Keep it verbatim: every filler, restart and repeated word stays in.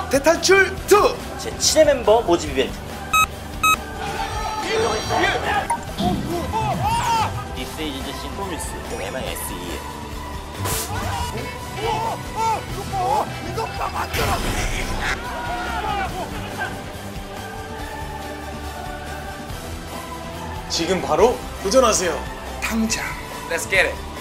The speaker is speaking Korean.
대탈출 투 제칠 회 멤버 모집 이벤트. This is the Synchronis 엠 아이 에스 이. 이것만 만들어. 지금 바로 도전하세요. 당장. Let's get it.